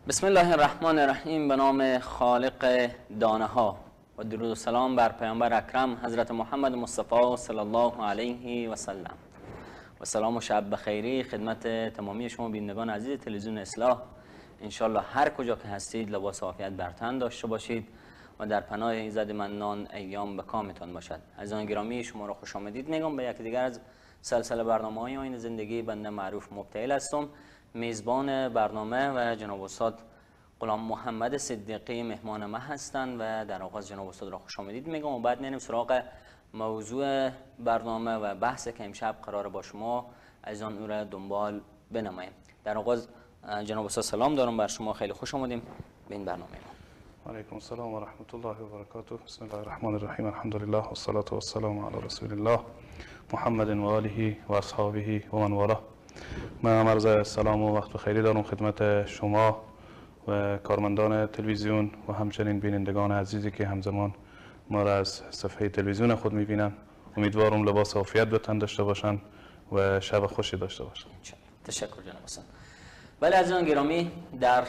بسم الله الرحمن الرحیم. به نام خالق دانه ها و درود و سلام بر پیامبر اکرم حضرت محمد مصطفی صلی الله علیه و سلم و سلام و شب بخیری خدمت تمامی شما بینندگان عزیز تلویزیون اصلاح. انشالله هر کجا که هستید لباس عافیت بر تن داشته باشید و در پناه ایزد منان ایام به کامتان باشد. عزیزان گرامی، شما را خوش آمدید میگم به یکی دیگر از سلسله برنامه‌های آیین زندگی. بنده معروف مبتهل هستم، میزبان برنامه و جناب استاد غلام محمد صدیقی مهمان ما هستند و در آغاز جناب استاد را خوش آمدید میگم و بعد میریم سراغ موضوع برنامه و بحث که امشب قرار با شما عزیزان او را دنبال بنماییم. در آغاز جناب استاد سلام دارم بر شما، خیلی خوش آمدیم به این برنامه. علیکم السلام و رحمت الله و برکاته. بسم الله الرحمن الرحیم. الحمدلله و الصلاة و السلام علی رسول الله محمد و آله و اصحابه و من والاه. من عرض سلام و وقت بخیری دارم خدمت شما و کارمندان تلویزیون و همچنین بینندگان عزیزی که همزمان ما را از صفحه تلویزیون خود میبینن. امیدوارم لباس عافیت به تن داشته باشن و شب خوشی داشته باشن. تشکر جناب استاد. بله عزیزان گرامی، در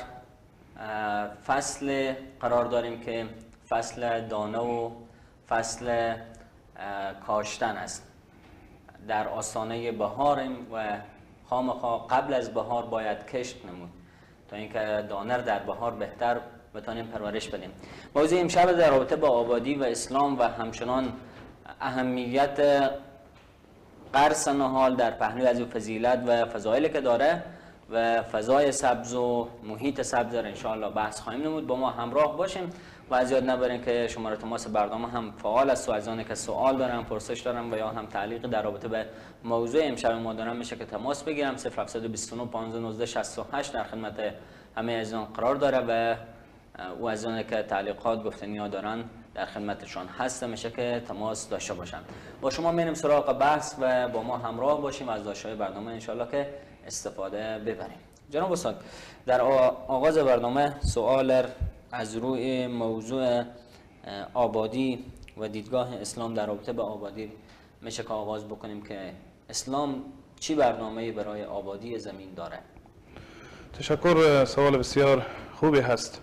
فصل قرار داریم که فصل دانه و فصل کاشتن است. در آستانه بهاریم و خامخا قبل از بهار باید کشت نمود تا اینکه دانه در بهار بهتر بتانیم پرورش بدیم. موضوع امشب در رابطه با آبادی و اسلام و همچنان اهمیت قرص نهال در پهلوی از فضیلت و فضایلی که داره و فضای سبز و محیط سبز را انشاءالله بحث خواهیم نمود. با ما همراه باشیم و از یاد نبرین که شماره تماس برنامه هم فعال است و از آنها که سوال دارن، پرسش دارن و یا هم تعلیق در رابطه به موضوع امشب ما دارن میشه که تماس بگیرم. 0729 519 68 در خدمت همه عزیزان قرار داره و او عزیزانی که تعلیقات گفتنی ها دارن در خدمتشان هست میشه که تماس داشته باشن. با شما میریم سراغ بحث و با ما همراه باشیم و از داشتهای برنامه انشالله که استفاده ببریم. جناب استاد، در آغاز برنامه سوال از روی موضوع آبادی و دیدگاه اسلام در رابطه به آبادی میشه که آغاز بکنیم که اسلام چی برنامه‌ای برای آبادی زمین داره؟ تشکر، سوال بسیار خوبی هست.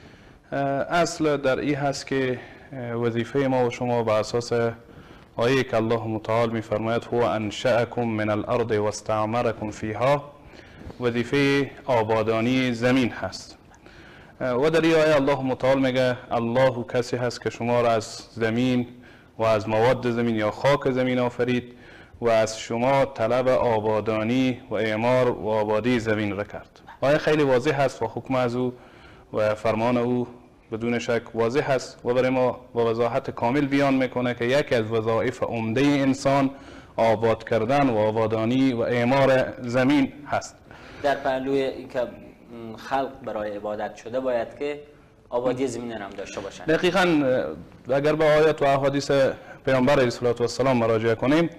اصل در این هست که وظیفه ما و شما بر اساس آیه که الله متعال می‌فرماید هو انشأکم من الارض و استعمرکم فیها، وظیفه آبادانی زمین هست. و در این آیه الله متعال میگه الله کسی هست که شما را از زمین و از مواد زمین یا خاک زمین آفرید و از شما طلب آبادانی و اعمار و آبادی زمین را کرد. آیه خیلی واضح هست و حکم از او و فرمان او بدون شک واضح هست و برای ما با وضاحت کامل بیان میکنه که یکی از وظایف عمده انسان آباد کردن و آبادانی و اعمار زمین هست. در پهلوی که خلق برای عبادت شده باید که آبادی زمین هم داشته باشن. دقیقاً اگر به آیات و احادیث پیامبر علیه السلام مراجعه کنیم،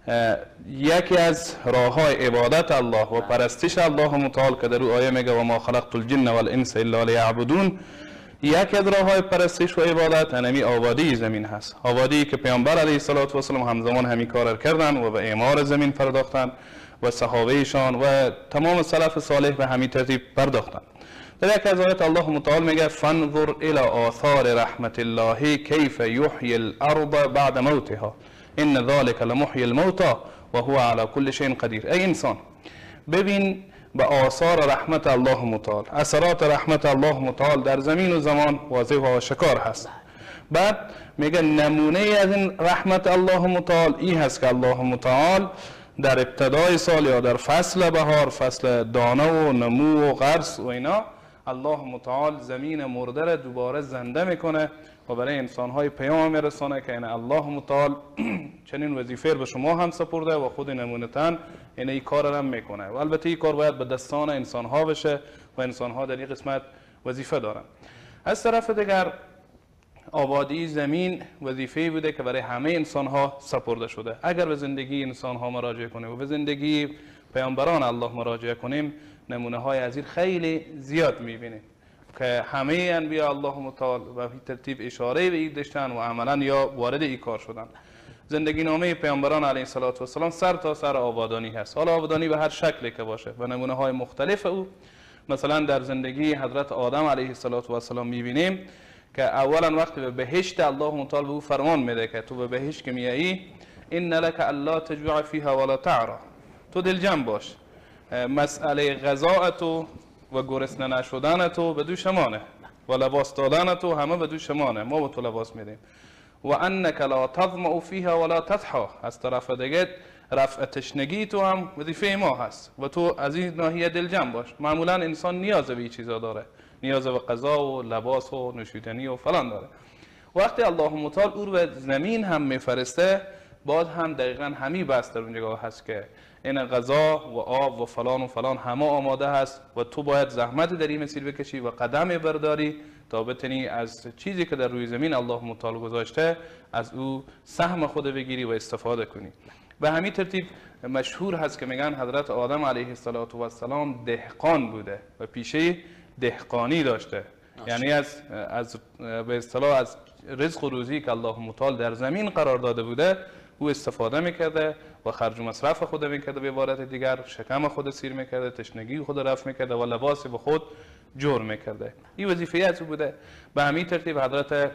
یکی از راه‌های عبادت الله و پرستش الله متعال که در آیه میگه و ما خلقت الجن والانس الا لیعبدون، یکی از راه‌های پرستش و عبادت همین آبادی زمین هست. آبادی که پیامبر علیه السلام همزمان همین کار کردن و به اعمار زمین پرداختن و صحابهشان و تمام سلف صالح به همین ترتیب پرداختن. در یک از آیات الله متعال میگه فانظر الى آثار رحمت الله کیف یحیی الارض بعد موتها ان ذلك لمحیی الموتى و هو علی كل شیء قدیر. ای انسان، ببین به آثار رحمت الله متعال، اثرات رحمت الله متعال در زمین و زمان واضح و آشکار هست. بعد میگه نمونه از این رحمت الله متعال این هست که الله متعال در ابتدای سال یا در فصل بهار، فصل دانه و نمو و غرس و اینا، الله متعال زمین مرده را دوباره زنده میکنه و برای انسانهای پیام میرسانه که این الله متعال چنین وظیفه به شما هم سپرده و خود نمونتن این کار را میکنه و البته این کار باید به دستان انسانها بشه و انسانها در این قسمت وظیفه دارن. از طرف دیگر آبادی زمین وظیفه‌ای بوده که برای همه انسانها سپرده شده. اگر به زندگی انسانها مراجعه کنیم و به زندگی پیامبران الله مراجعه کنیم، نمونه های از این خیلی زیاد میبینیم که همه انبیاء الله متعال و به ترتیب اشاره به این داشتن و عملا یا وارد این کار شدن. زندگی نامه پیامبران علیه السلام سر تا سر آبادانی هست. حالا آبادانی به هر شکلی که باشه و نمونه های مختلف او مثلا در زندگی حضرت آدم علیه السلام میبینیم که اولا وقتی به بهشت الله تعالی به او فرمان میده که تو به بهشت که میایی ان لك الا تجوع فيها ولا تعرى، تو دلجم باش، مسئله غذا تو و گرسنه نشدن تو به دو شمانه و لباس دادن تو همه به دو شمانه، ما به تو لباس میدیم. و انک لا تظمأ فيها ولا تضحى، از طرف دیگه رفع تشنگی تو هم وظیفه ما هست و تو از این ناحیه دلجم باش. معمولا انسان نیاز به این چیزا داره، نیاز به غذا و لباس و نوشیدنی و فلان داره. وقتی الله متعال او رو به زمین هم میفرسته، باز هم دقیقا همین بحث در اونجا هست که این غذا و آب و فلان همه آماده هست و تو باید زحمت در این مسیر بکشی و قدم برداری تا بتونی از چیزی که در روی زمین الله متعال گذاشته از او سهم خود بگیری و استفاده کنی. به همین ترتیب مشهور هست که میگن حضرت آدم علیه السلام دهقان بوده و پیشه دهقانی داشته، یعنی از به اصطلاح از رزق و روزی که الله متعال در زمین قرار داده بوده او استفاده میکرده و خرج و مصرف خود میکرده، به عبارت دیگر شکم خود سیر میکرده، تشنگی خود رفع میکرده و لباس به خود جور میکرده. این وظیفه از او بوده. به همین ترتیب حضرت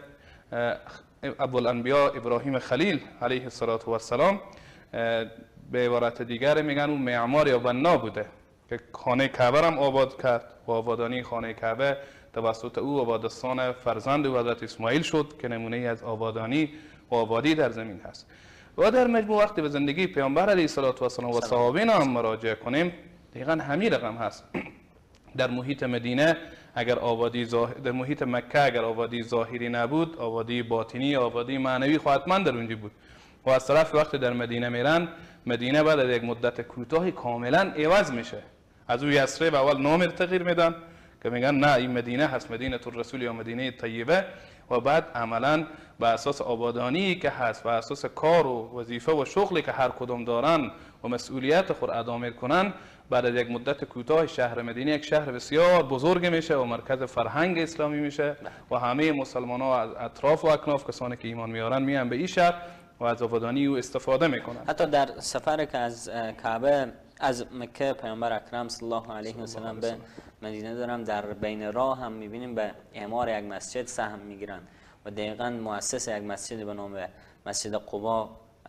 ابوالانبیاء ابراهیم خلیل علیه السلام به عبارت دیگر میگن اون معمار یا بنا بوده که خانه کعبه هم آباد کرد و آبادانی خانه کعبه توسط او آبادستان فرزند او حضرت اسماعیل شد که نمونه از آبادانی و آبادی در زمین هست. و در مجموع وقتی به زندگی پیامبر علیه السلام و صحابین هم مراجعه کنیم دقیقا همین رقم هست. در محیط مدینه اگر آبادی در محیط مکه اگر آبادی ظاهری نبود، آبادی باطنی، آبادی معنوی حتما در اونجا بود. و از طرف وقتی در مدینه میرن، مدینه بعد از یک مدت کوتاهی کاملا عوض میشه. از اون یثرب اول نام تغییر میدن که میگن نه این مدینه هست، مدینه الرسول یا مدینه طیبه، و بعد عملا به اساس آبادانی که هست و اساس کار و وظیفه و شغلی که هر کدوم دارن و مسئولیت خود ادا میکنن، بعد از یک مدت کوتاه شهر مدینه یک شهر بسیار بزرگ میشه و مرکز فرهنگ اسلامی میشه و همه مسلمان ها از اطراف و اکناف کسانی که ایمان میارن میان به این شهر و از آبادانی او استفاده میکنن. حتی در سفر که از کعبه از مکه پیامبر اکرم صلی الله علیه و سلم به مدینه دارم، در بین راه هم میبینیم به اعمار یک مسجد سهم میگیرن و دقیقاً مؤسس یک مسجد به نام مسجد قبا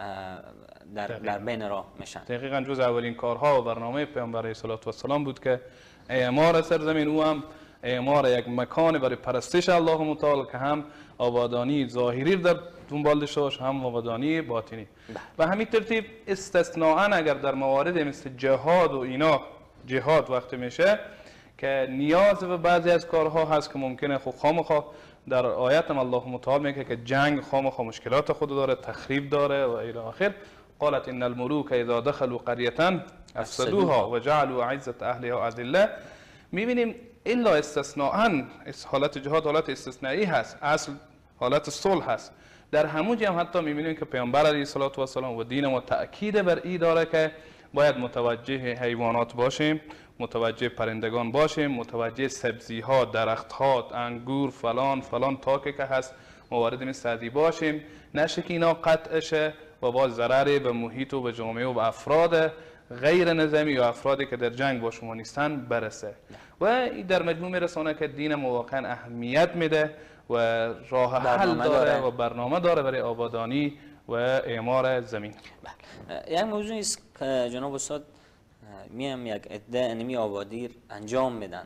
در بین راه میشن. دقیقاً جز اولین کارها و برنامه پیامبر علیه السلام بود که اعمار سرزمین او هم اعمار یک مکان برای پرستش الله متعال که هم آبادانی ظاهری در دنبال داشته باشه هم آبادانی باطنی. و همین ترتیب استثناءً اگر در موارد مثل جهاد و اینا، جهاد وقتی میشه که نیاز به بعضی از کارها هست که ممکنه خامخا در آیت هم الله متعال میگه که جنگ خامخا مشکلات خود داره، تخریب داره و الی آخر. قالت ان الملوک اذا دخلوا قرية افسدوها وجعلوا عزة اهلها اذله. میبینیم الا استثناءً حالت جهاد حالت استثنایی هست، اصل حالت صلح هست. در همون جا هم حتی میبینیم که پیامبر علیه السلام و دین ما تأکید بر این داره که باید متوجه حیوانات باشیم، متوجه پرندگان باشیم، متوجه سبزی ها، درخت ها، انگور، فلان تاکه که هست موارد مثل باشیم، نشه که اینا قطع شه و باز ضرری به محیط و به جامعه و به افراد غیر نظامی و افرادی که در جنگ با شما نیستن برسه. و در مجموع میرسونه که دین ما واقعا اهمیت میده و راه حل داره و برنامه داره برای آبادانی و اعمار زمین. یک موضوعی است که جناب استاد میم یک عده انمی آبادی انجام میدن.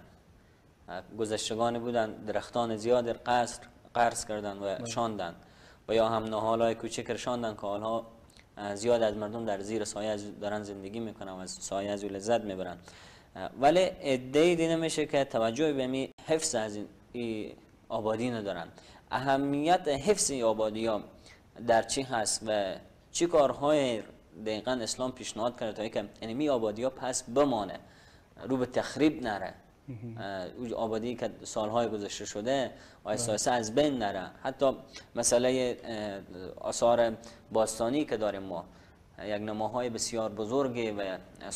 گذشتگانی بودن درختان زیاد قرض کردن و شاندن و یا هم نهالای کوچک شاندن که آنها زیاد از مردم در زیر سایه دارن زندگی میکنن و از سایه از لذت میبرن، ولی عده دیده میشه که توجه به می حفظ از این آبادی ندارن. اهمیت حفظ این آبادی ها در چی هست و چی کارهای دقیقاً اسلام پیشنهاد کرده تا که انمی آبادی ها پس بمانه، رو به تخریب نره، آبادی که سالهای گذشته شده و اساسا از بین نره. حتی مسئله آثار باستانی که داریم ما، یک نماهای بسیار بزرگی و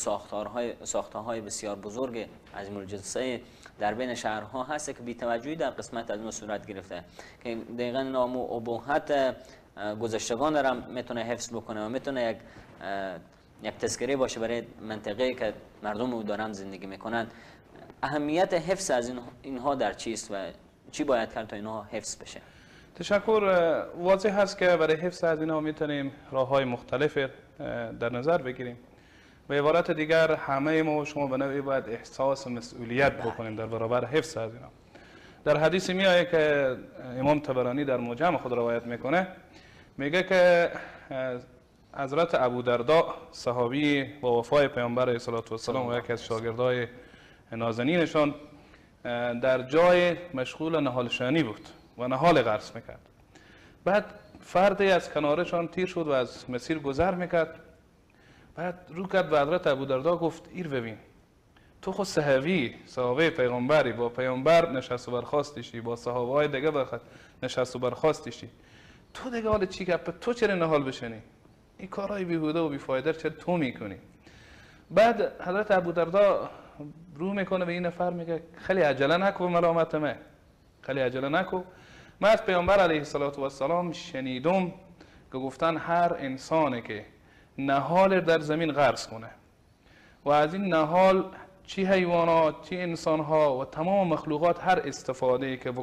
ساختارهای بسیار بزرگ از الجثه در بین شهرها هست که بی توجهی در قسمت از اون صورت گرفته که دقیقاً نام و ابهت گذشتگان را میتونه حفظ بکنه و میتونه یک تذکره باشه برای منطقه‌ای که مردم او دارن زندگی میکنن. اهمیت حفظ از اینها در چیست و چی باید کرد تا اینها حفظ بشه؟ تشکر. واضح هست که برای حفظ از اینها میتونیم راه‌های مختلف در نظر بگیریم. به عبارت دیگر همه ما و شما به نوعی باید احساس مسئولیت بکنیم در برابر حفظ از اینها. در حدیث میآید که امام طبرانی در معجم خود روایت میکنه، میگه که حضرت ابودرداء صحابی با وفای پیامبر علیه السلام و یکی از شاگردای نازنینشان در جای مشغول نهالشانی بود و نهال غرس میکرد. بعد فردی از کنارشان تیر شد و از مسیر گذر میکرد. بعد رو کرد به حضرت ابودرداء گفت ایر ببین، تو خود صحابه پیغمبری، با پیامبر نشست و برخاستشی، با صحابه های دیگه نشست و برخاستشی، تو دیگه حال چی که تو چرا نهال بشنی؟ این کارهای بیهوده و بیفایده چرا تو میکنی؟ بعد حضرت ابودرداء رو میکنه به این نفر میگه خیلی عجله نکو ملامت من، خیلی عجله نکو. من از پیامبر علیه السلام شنیدم که گفتن هر انسانی که نهال در زمین غرس کنه و از این نهال چی حیوانات چی انسانها و تمام مخلوقات هر استفاده که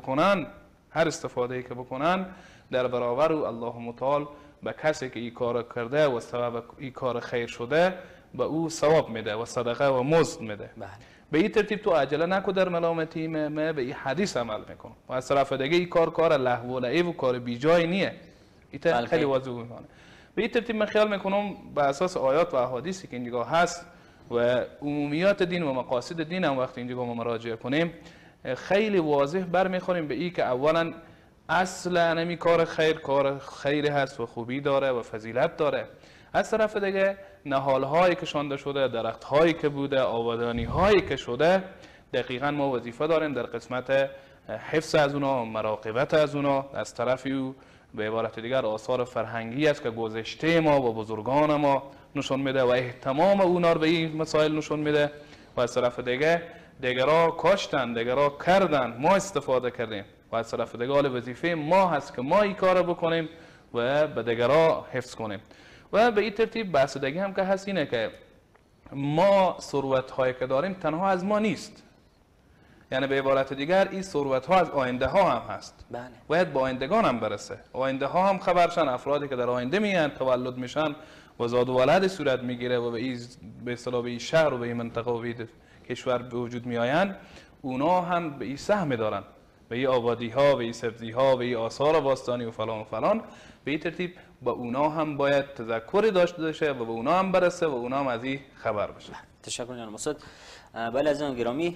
بکنن در برابر او الله متعال به کسی که این کار کرده و سبب این کار خیر شده به او ثواب میده و صدقه و مزد میده. به این ترتیب تو عجله نکو در ملامتی من به این حدیث عمل میکنم و از طرف دیگه این کار لهو و لعب و کار بیجای نیه. این خیلی واضح میکنه. به این ترتیب من خیال میکنم به اساس آیات و احادیثی که اینجا هست و عمومیات دین و مقاصد دین هم وقتی اینجا ما مراجعه کنیم خیلی واضح برمیخوریم به این که اولا اصلا نمی کار خیری هست و خوبی داره و فضیلت داره. از طرف دیگه نهال هایی که شانده شده، درخت هایی که بوده، آبادانی هایی که شده، دقیقا ما وظیفه داریم در قسمت حفظ از اونا، مراقبت از اونا. از طرفی او به عبارت دیگر آثار فرهنگی است که گذشته ما و بزرگان ما نشون میده و اهتمام اونا رو به این مسائل نشون میده و از طرف دیگه دیگرها کاشتن، دیگرها کردن، ما استفاده کردیم و از طرف دیگه وظیفه ما هست که ما این کار بکنیم و به دیگرها حفظ کنیم. و به این ترتیب بحث دیگه هم که هست اینه که ما ثروت هایی که داریم تنها از ما نیست، یعنی به عبارت دیگر این ثروت ها از آینده ها هم هست. باید با آیندگان هم برسه، آینده ها هم خبرشن، افرادی که در آینده میان تولد میشن و زاد و ولد صورت میگیره و به اصطلاح به این شهر و به این منطقه و به این کشور به وجود میآیند، اونا هم به این سهم دارن، به این آبادی ها، به این سبزی ها، به این آثار باستانی و فلان و فلان. به این ترتیب با اونا هم باید تذکری داشته باشه و به اونا هم برسه و اونا هم از این خبر بشه. تشکر جناب استاد. بله عزیزان گرامی،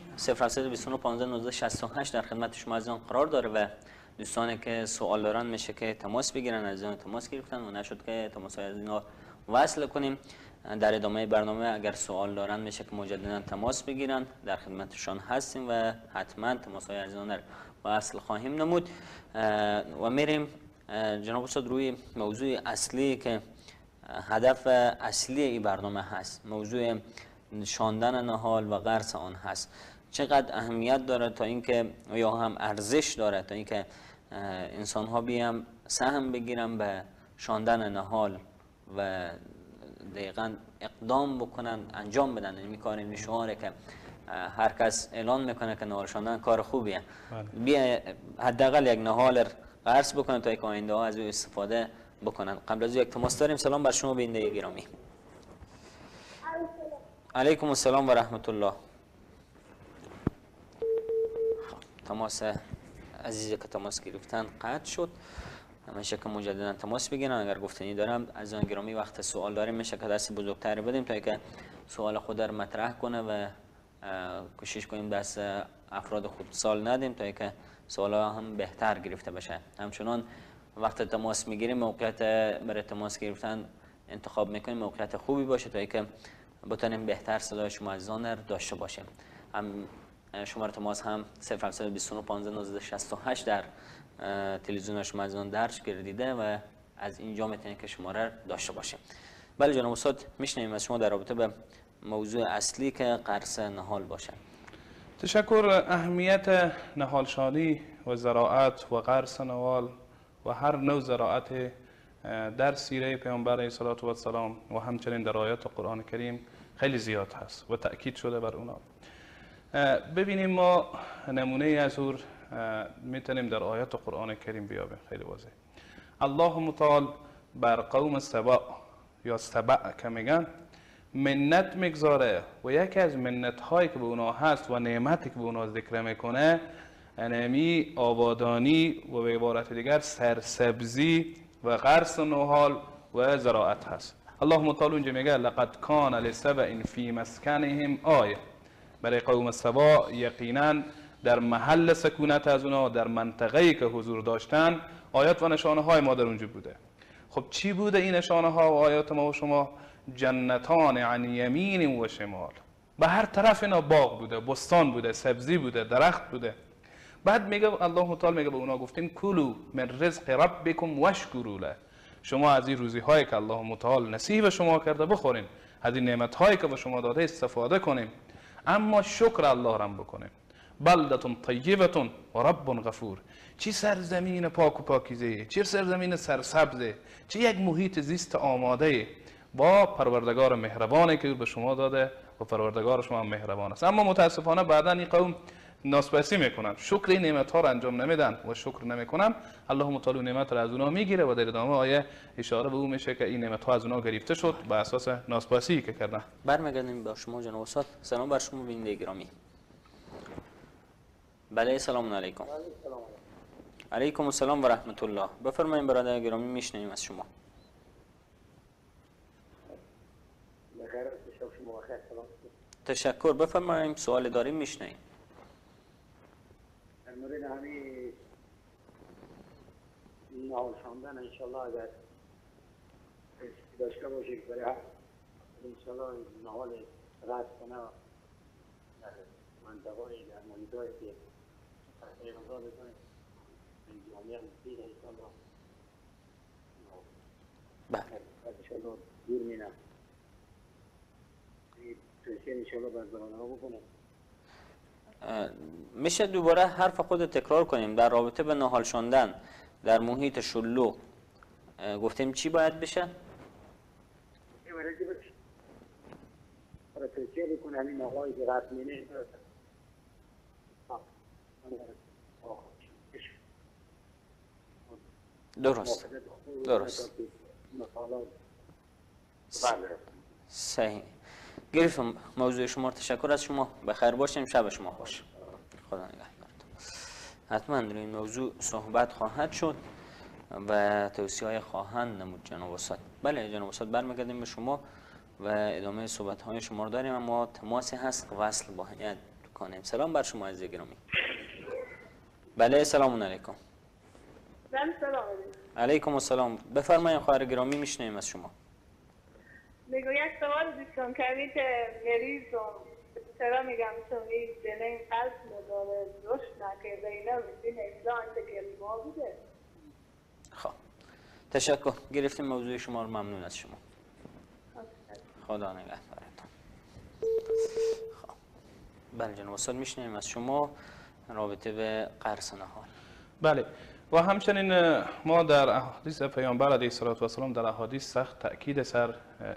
0729 در خدمت شما عزیزان قرار داره و دوستانی که سوال دارن میشه که تماس بگیرن. عزیزان تماس گرفتن و نشد که تماس های از اینا وصل کنیم. در ادامه برنامه اگر سوال دارن میشه که مجددا تماس بگیرن، در خدمتشان هستیم و حتما تماس های عزیزان رو وصل خواهیم نمود. و میریم جناب استاد روی موضوع اصلی که هدف اصلی این برنامه هست، موضوع شاندن نهال و غرس آن هست. چقدر اهمیت داره تا اینکه یا هم ارزش داره تا اینکه انسان ها بیام سهم بگیرن به شاندن نهال و دقیقاً اقدام بکنن، انجام بدن. این کار نشواره که هر کس اعلان میکنه که نهال شاندن کار خوبیه، بیا حداقل یک نهال غرس بکنن تا یک آینده ها از او استفاده بکنن. قبل از یک تماس داریم. سلام بر شما بیننده گرامی. علیکم السلام و رحمت الله. تماس عزیزی که تماس گرفتن قطع شد. همیشه که مجددا تماس بگیرن. اگر گفتنی دارم از آن گرامی وقت سوال داریم میشه که دست بزرگتری بدیم تا اینکه سوال خود را مطرح کنه و کوشش کنیم دست افراد خود سال ندیم تا اینکه سوالا هم بهتر گرفته بشه. همچنان وقت تماس میگیریم موقعیت برای تماس گرفتن انتخاب میکنیم موقعیت خوبی باشه تا اینکه بتونیم بهتر صدای شما عزیزان رو داشته باشیم. هم شماره تماس هم 0729 در تلویزیون شما عزیزان درج گردیده و از اینجا میتونید که شماره داشته باشیم. بله جناب استاد، میشنویم از شما در رابطه به موضوع اصلی که غرس نهال باشه. تشکر. اهمیت نهالشانی و زراعت و غرس نهال و هر نوع زراعت در سیره پیامبر علیه السلام و همچنین در آیات قرآن کریم خیلی زیاد هست و تأکید شده بر اونا. ببینیم ما نمونه از او میتونیم در آیات قرآن کریم بیابیم خیلی واضح. الله متعال بر قوم سبا یا سبع که میگن منت میگذاره و یکی از منت هایی که به اونا هست و نعمتی که به اونا ذکر میکنه انمی آبادانی و به عبارت دیگر سرسبزی و غرس نهال و زراعت هست. الله متعال اونجا میگه لقد کان لسبع فی مسکنهم آیه، برای قوم سبا یقینا در محل سکونت از اونا در منطقه‌ای که حضور داشتن آیات و نشانه های ما در اونجا بوده. خب چی بوده این نشانه ها و آیات ما و شما؟ جنتان عن یمین و شمال، به هر طرف اینا باغ بوده، بستان بوده، سبزی بوده، درخت بوده. بعد میگه الله تعالی میگه به اونا گفتیم کلوا من رزق ربکم واشکروا له، شما از این روزی هایی که الله متعال نصیب شما کرده بخورین، از این نعمت هایی که به شما داده استفاده کنیم، اما شکر الله را بکنیم. بلدتون طیبتون و رب غفور، چی سرزمین پاک و پاکیزه، چی سرزمین سرسبزه، چی یک محیط زیست آماده با پروردگار مهربانی که به شما داده و پروردگار شما مهربان است. اما متاسفانه بعدا این قوم ناسپاسی میکنن، شکر این نعمت ها را انجام نمیدن و شکر نمیکنن. الله متعال نعمت را از اونها میگیره و در ادامه آیه اشاره به اون میشه که این نعمت ها از اونها گرفته شد به اساس ناسپاسی که کردن. برمیگردیم با شما جناب استاد. سلام بر شما بیننده گرامی. بله سلام علیکم. علیکم السلام و رحمت الله. بفرمایید برادر گرامی میشنویم از شما. تشکر. بفرمایید سوال داریم میشنویم. در مورد همین نهال شاندن انشالله اگر داشته باشه که برای انشالله نهال رد کنه در منطقه در محیط‌هایی که پیغمبر بکنه جامعه مفید انشالله انشالله دور مینه توصیه انشالله بر زبانه ها بکنه. میشه دوباره حرف خود تکرار کنیم در رابطه به نهال شاندن در محیط شلوغ گفتیم چی باید بشه؟ برای توصیه بکنه همین نهایی که رد مینه درست صحیح. گرفتم موضوع شما. تشکر از شما. بخیر باشیم. شب شما خوش. خدا نگهدارتون. حتما در این موضوع صحبت خواهد شد و توصیه های خواهند نمود جناب استاد. بله جناب استاد برمیگردیم به شما و ادامه صحبت های شما رو داریم، اما تماسی هست که وصل باید کنیم. سلام بر شما عزیز گرامی. بله سلام علیکم. سلام علیکم السلام. بفرمایید خواهر گرامی میشنویم از شما. میگم یک سوال داشتم که مریض چرا میگم چون این دنه قلب نداره رشد نکرده اینا بین اسلام که ما بوده. خب تشکر. گرفتیم موضوع شما رو. ممنون از شما. خدا نگهدارتون. خب بله جناب استاد میشنویم از شما رابطه به قرص نهال. بله و همچنین ما در احادیث پیامبر علیه السلام در احادیث سخت تأکید سر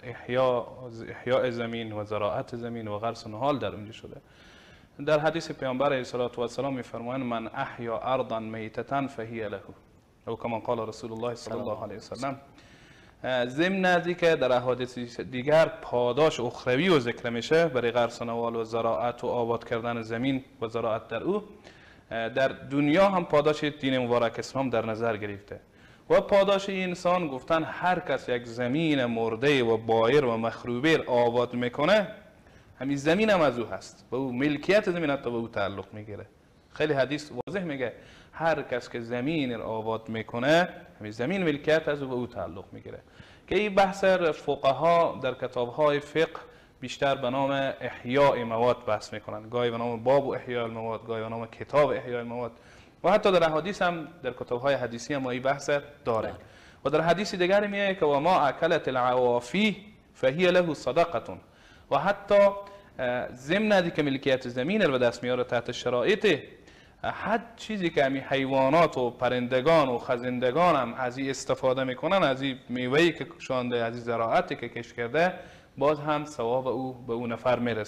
احیاء زمین و زراعت زمین و غرس نهال در اونجا شده. در حدیث پیامبر علیه السلام میفرمایند من احیا ارضا میتة فهی له، او کما قال رسول الله صلی الله علیه وسلم. ضمن از که در احادیث دیگر پاداش اخروی و ذکر میشه برای غرس نهال و زراعت و آباد کردن زمین و زراعت در او، در دنیا هم پاداش دین مبارک اسلام در نظر گرفته و پاداش این انسان گفتن هر کس یک زمین مرده و بایر و مخروبه آباد میکنه همین زمین هم از او هست، به او ملکیت زمین حتی به او تعلق میگیره. خیلی حدیث واضح میگه هر کس که زمین را آباد میکنه همین زمین ملکیت از او به او تعلق میگیره. که این بحث فقها در کتابهای فقه بیشتر به نام احیاء مواد بحث میکنن، گاهی به نام باب احیاء المواد، گاهی به نام کتاب احیاء المواد و حتی در احادیث هم در کتابهای حدیثی هم این بحث داره. و در حدیث دیگری میگه که و ما اکلت العوافی فهی له صدقه، و حتی ضمن از که ملکیت زمین رو به دست میاره تحت شرایط هر چیزی که همین حیوانات و پرندگان و خزندگان هم از این استفاده میکنن، از این میوه‌ای که شانده، از این زراعتی که کش کرده، باز هم ثواب او به اون نفر میرسه.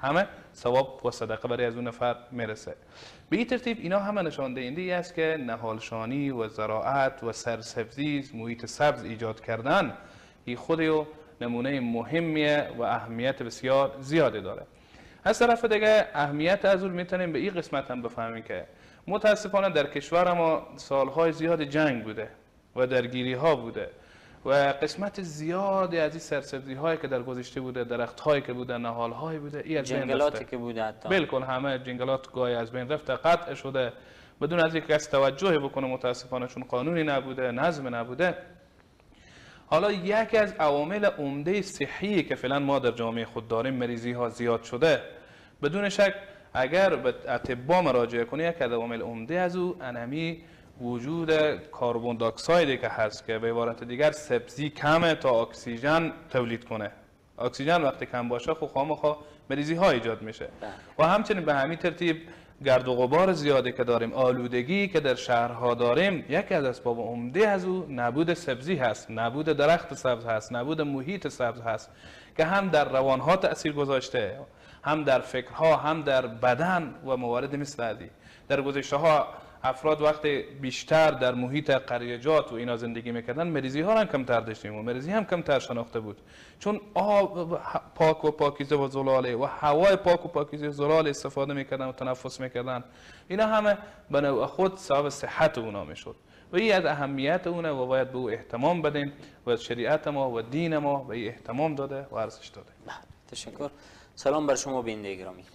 همه ثواب و صدقه برای از اون نفر میرسه. به این ترتیب اینا همه نشان دهنده است که نهالشانی و زراعت و سرسبزی، محیط سبز ایجاد کردن این خودی نمونه مهمیه و اهمیت بسیار زیادی داره. از طرف دیگه اهمیت از اون میتونیم به این قسمت هم بفهمیم که متاسفانه در کشور ما سالهای زیاد جنگ بوده و درگیری ها بوده و قسمت زیادی از این سرسبزی هایی که در گذشته بوده، درخت هایی که بوده، نهال هایی بوده، این از بین رفته. جنگلاتی که بوده حتی بالکل همه جنگلات گاهی از بین رفته، قطع شده بدون از اینکه کسی توجهی بکنه، متاسفانه چون قانونی نبوده، نظم نبوده. حالا یکی از عوامل عمده صحی که فعلا ما در جامعه خود داریم، مریضی ها زیاد شده. بدون شک اگر به اطباء مراجعه کنی، یک از عوامل عمده از او انمی وجود کربن دی اکساید که هست که به عبارت دیگر سبزی کمه تا اکسیژن تولید کنه. اکسیژن وقتی کم باشه خب خامخا مریضی ها ایجاد میشه. و همچنین به همین ترتیب گرد و غبار زیادی که داریم، آلودگی که در شهرها داریم، یکی از اسباب عمده از او نبود سبزی هست، نبود درخت سبز هست، نبود محیط سبز هست که هم در روانها تأثیر گذاشته، هم در فکرها، هم در بدن و موارد مثل ازی. در گذشته ها افراد وقتی بیشتر در محیط قریجات و اینا زندگی میکردن، مریضی ها هم کمتر داشتیم و مریضی هم کمتر شناخته بود، چون آب پاک و پاکیزه و زلاله و هوای پاک و پاکیزه و زلاله استفاده میکردن و تنفس میکردن. اینا همه به نوع خود سبب صحت اونا میشد و این از اهمیت اونه و باید به او اهتمام بدیم و شریعت ما و دین ما به این اهتمام داده و ارزش داده. تشکر. سلام بر شما بیننده گرامی.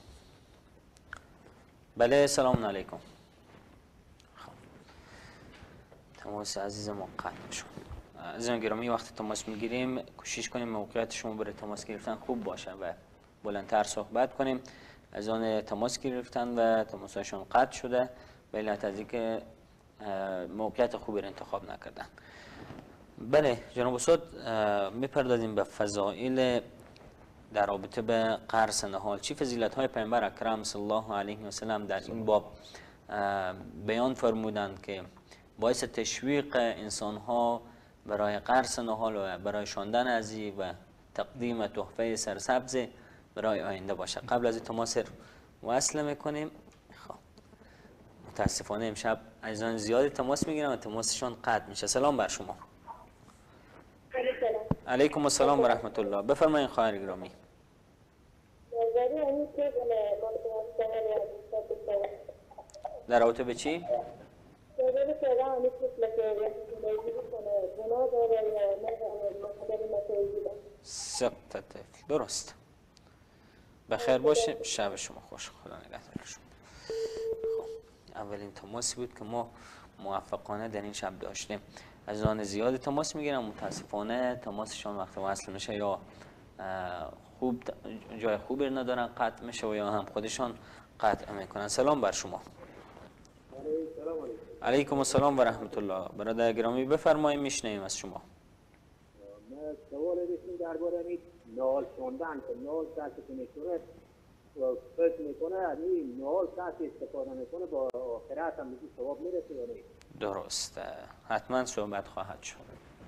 بله سلام علیکم. تماس عزیز ما قطع شد. عزیزان گرامی وقتی تماس میگیریم کوشش کنیم موقعیت شما برای تماس گرفتن خوب باشه و بلندتر صحبت کنیم. از آن تماس گرفتن و تماسشون قطع شده به علت از اینکه موقعیت خوبی را انتخاب نکردن. بله جناب استاد، میپردازیم به فضائل در رابطه به قرص نهال. چی فضیلت های پیامبر اکرم صلی الله علیه و سلم در این باب بیان فرمودند که باعث تشویق انسان ها برای قرص نهال و برای شاندن ازی و تقدیم تحفه سرسبز برای آینده باشه. قبل از تماس وصل میکنیم. خب متاسفانه امشب عزیزان زیادی تماس میگیرن و تماسشون قطع میشه. سلام بر شما. علیکم السلام و رحمت الله. بفرمایید خواهر گرامی. در رابطه به چی؟ سقط طفل. درست. بخیر باشه. شب شما خوش. خدا نگهدار شما. خب اولین تماسی بود که ما موفقانه در این شب داشتیم. از آن زیاد تماس میگیرم، متاسفانه تماسشان وقت وصل میشه یا خوب جای خوبی ندارن قطع میشه و یا هم خودشان قطع میکنن. سلام بر شما. علیکم السلام و رحمت الله. برادر گرامی بفرمایید میشنویم از شما. من سوال داشتم درباره نهال شوندن که نهال کسی که میکنه و فکر میکنه این نهال کسی استفاده میکنه با آخرت هم میگه ثواب میرسه یا نه؟ درسته، حتما صحبت خواهد شد.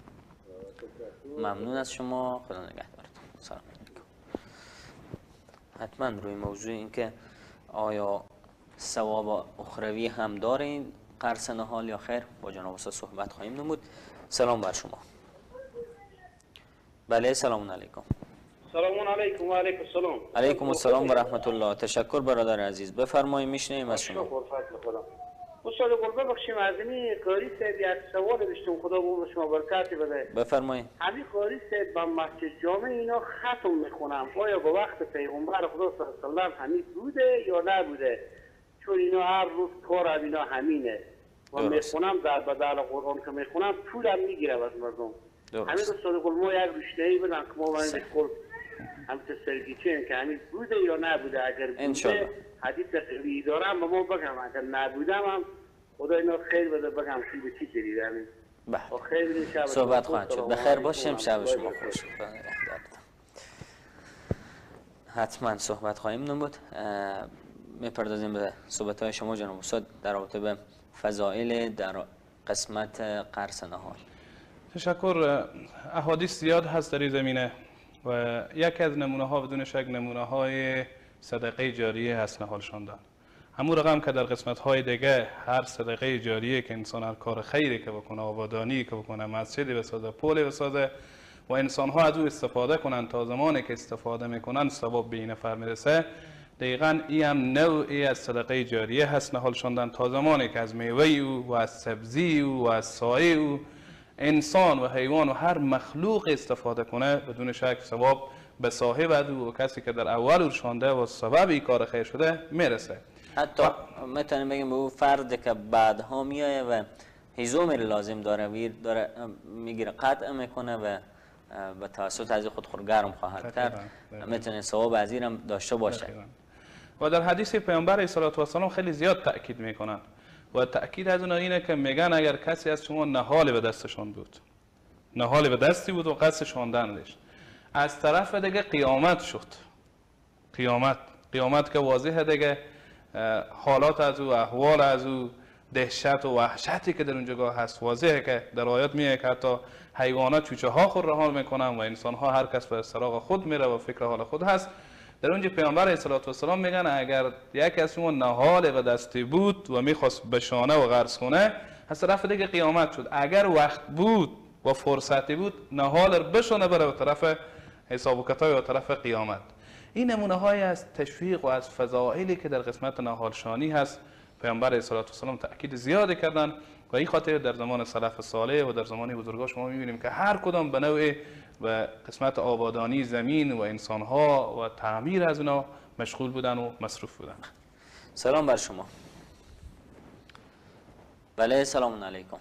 ممنون از شما. خدا نگهدارتون. سلام علیکم. حتما روی موضوع این که آیا ثواب اخروی هم داره این قرص نهال یا خیر با جناب استاد صحبت خواهیم نمود. سلام بر شما. بله سلام علیکم. سلام علیکم و علیکم السلام. علیکم السلام و رحمت الله. تشکر برادر عزیز. بفرمایید میشنویم از شما. استاد قربان بخشیم از این قاری صاحب یک سوال داشتم، خدا به شما برکتی بده. بفرمایید. همین قاری صاحب با مسجد جامع اینا ختم میخونم، آیا به وقت پیغمبر خدا صلی الله علیه و همین بوده یا نبوده؟ چون اینا هر روز کار از اینا همینه و میخونم در بدل قرآن که میخونم پولم میگیره از مردم. همین استاد قربان ما یک رشته‌ای بدن که ما باید کل همین سرگیچه که همین بوده یا نبوده. اگر بوده حدیث قوی دارم و ما بگم، اگر نبودم هم خدا اینا خیر بده بگم چی به چی دارید. همین بله صحبت خواهد شد. بخیر باشیم. شب شما خوش. حتما صحبت خواهیم نمود. میپردازیم به صحبت های شما جناب استاد در رابطه به فضائل در قسمت قرص نهال. تشکر. احادیث زیاد هست در این زمینه و یکی از نمونه ها بدون شک نمونه های صدقه جاریه هست نهال شاندن. همون رقم که در قسمت های دیگه هر صدقه جاریه که انسان هر کار خیری که بکنه، آبادانی که بکنه، مسجدی بسازه، پلی بسازه و انسان ها از او استفاده کنن، تا زمانی که استفاده میکنن ثواب به این نفر میرسه. دقیقاً این هم نوعی از صدقه جاریه هست نهال شاندن، تا زمانی که از میوه او و از سبزی او و از سایه او انسان و حیوان و هر مخلوق استفاده کنه، بدون شک ثواب به صاحب او و کسی که در اول شانده و سبب این کار خیر شده میرسه. حتی میتونیم بگیم به او فرد که بعدها میایه و هیزومی لازم داره ویر داره میگیره قطع میکنه و به توسط از خود گرم خواهد کرد، میتونه ثواب از این هم داشته باشه. و در حدیث پیامبر علیه السلام خیلی زیاد تأکید میکنن و تأکید از اون اینه که میگن اگر کسی از شما نهال به دستشان بود، نهال به دستی بود و قصد شاندن داشت، از طرف دیگه قیامت شد، قیامت که واضحه دیگه، حالات از او، احوال از او، دهشت و وحشتی که در اونجا هست واضحه که در آیات میگه که حتی حیوانات چوچه ها خود رها میکنن و انسان ها هر کس به سراغ خود میره و فکر حال خود هست. در اونجا پیامبر علیه السلام میگن اگر یکی از شما نهال به دستی بود و میخواست بشانه و غرس کنه، از طرف دیگه قیامت شد. اگر وقت بود و فرصتی بود نهال رو بشانه بره به طرف حساب و کتاب و طرف قیامت. این نمونه های از تشویق و از فضائلی که در قسمت نهالشانی هست پیامبر علیه السلام تأکید زیادی کردن و این خاطر در زمان سلف صالح و در زمان بزرگان شما می‌بینیم که هر کدام به نوع و قسمت آبادانی زمین و انسان‌ها و تعمیر از اونا مشغول بودن و مصروف بودن. سلام بر شما. بله سلام علیکم.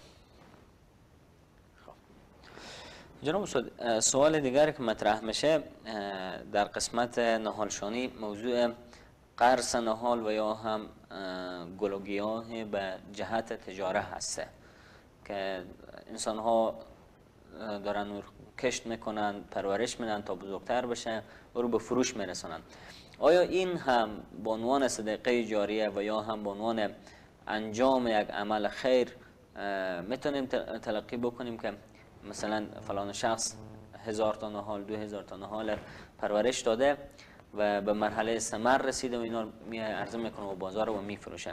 جناب استاد، سوال دیگری که مطرح میشه در قسمت نهالشانی موضوع قرص نهال و یا هم گل و گیاه به جهت تجاره هسته که انسان ها دارن کشت میکنن، پرورش میدن تا بزرگتر بشه و رو به فروش میرسونن. آیا این هم به عنوان صدقه جاریه و یا هم به عنوان انجام یک عمل خیر میتونیم تلقی بکنیم که مثلا فلان شخص 1000 تا نهال 2000 تا نهال پرورش داده و به مرحله ثمر رسیده و اینا عرضه میکنه و بازار رو میفروشه،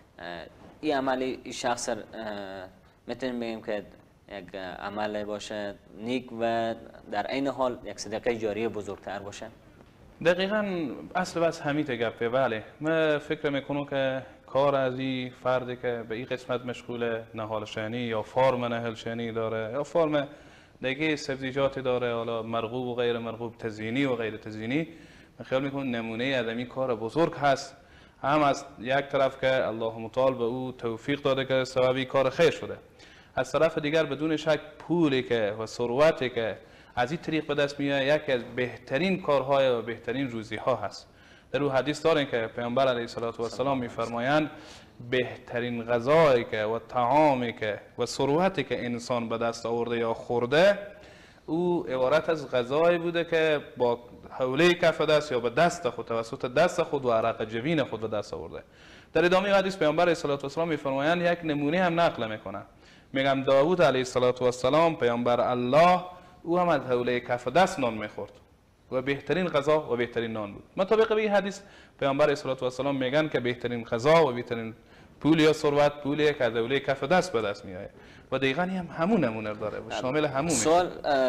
این عملی این شخص میتونیم بگیم که یک عمل باشه نیک و در عین حال یک صدقه جاریه بزرگتر باشه؟ دقیقاً اصل بس همیته گپه. بله من فکر میکنم که کار از این فردی که به این قسمت مشغول نهالشانی یا فارم نهالشانی داره یا فارم دیگه سبزیجاتی داره، حالا مرغوب و غیر مرغوب، تزیینی و غیر تزیینی، من خیال میکنم نمونه از این کار بزرگ هست. هم از یک طرف که الله متعال به او توفیق داده که سببی کار خیر شده، از طرف دیگر بدون شک پولی که و ثروتی که از این طریق به دست میاد یکی از بهترین کارهای و بهترین روزی ها هست. در او حدیث داریم که پیامبر علیه السلام میفرمایند بهترین غذایی که و طعامی که و ثروتی که انسان به دست آورده یا خورده او عبارت از غذایی بوده که با حوله کف دست یا به دست خود توسط دست خود و عرق جبین خود به دست آورده. در ادامه حدیث پیامبر علیه السلام میفرمایند یک نمونه هم نقل میکنن، میگم داوود علیه السلام پیامبر الله او هم از حوله کف دست نان میخورد و بهترین غذا و بهترین نان بود. مطابق به این حدیث پیامبر علیه السلام میگن که بهترین غذا و بهترین پول یا ثروت پولیه که از حوله کف دست به دست میاد و دقیقاً هم همون نمونه داره و شامل همون سوال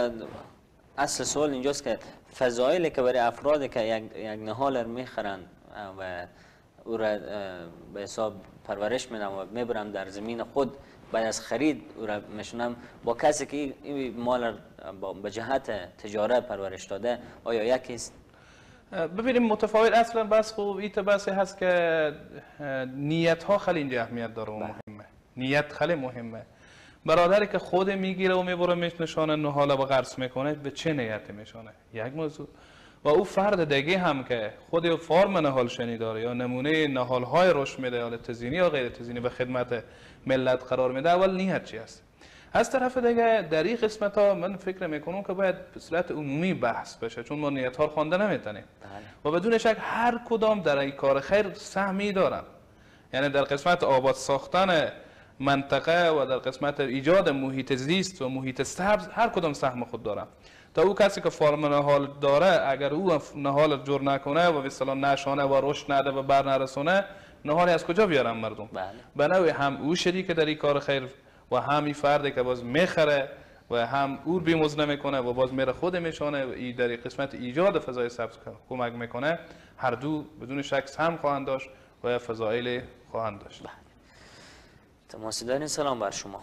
اصل سوال اینجاست که فضایلی که برای افرادی که یک نهال رو میخرن و او را به حساب پرورش میدن و میبرن در زمین خود بعد از خرید او را میشونم با کسی که این مال به جهت تجارت پرورش داده آیا یکیست؟ ببینیم متفاوت اصلا بس خوب این بحثی هست که نیت ها خیلی اینجا اهمیت داره و مهمه. نیت خیلی مهمه. برادری که خود میگیره و میبره میشنشانه نهال و غرس میکنه به چه نیتی میشونه یک موضوع، و او فرد دیگه هم که خود فرم نهالشنی داره یا نمونه نهال های رشد میده یا تزیینی یا غیر تزیینی به خدمت ملت قرار میده، اول نیت چی است. از طرف دیگه در این قسمت ها من فکر میکنم که باید به صورت عمومی بحث بشه چون ما نیت ها رو خوانده نمیتونیم و بدون شک هر کدام در این کار خیر سهمی دارن. یعنی در قسمت آباد ساختن منطقه و در قسمت ایجاد محیط زیست و محیط سبز هر کدام سهم خود دارن. تا او کسی که فرم نهال داره اگر او نهال جور نکنه و به اصطلاح نشانه و رشد نده و بر نرسونه، نهالی از کجا بیارن مردم؟ به نوعی هم او شریک در این کار خیر و همین فردی که باز میخره و هم او بیمزد نمیکنه و باز میره خود میشانه و ای در قسمت ایجاد فضای سبز کمک میکنه، هر دو بدون شک هم خواهند داشت و فضایل خواهند داشت. تماسی دارین. سلام بر شما.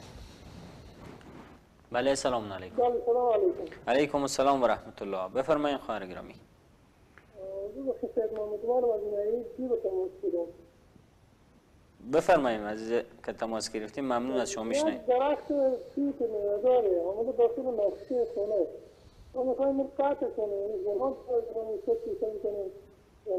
بله سلام علیکم. سلام علیکم. علیکم السلام و رحمت الله. بفرمایید خواهر گرامی. بفرمایید عزیز که تماس گرفتیم، ممنون از شما. میشنویم. درخت توت میوه‌داره اومده داخل نقشه خونه، ما میخوایم این قطع کنیم، زمان کنیم یا